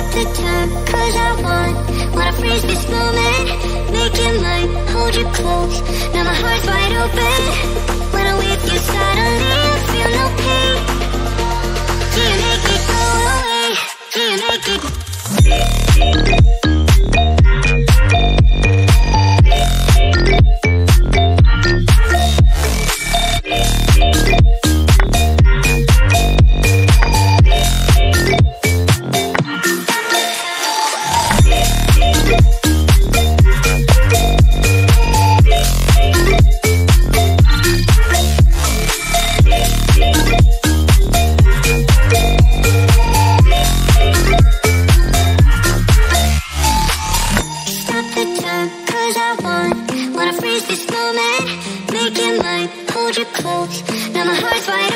the time, cause I wanna freeze this moment. Make it mine, hold you close. Now my heart's wide open. When I'm with you suddenly I feel no pain. Do you make it go away? Do you make it? Wanna freeze this moment, make it mine, hold you close. Now my heart's wide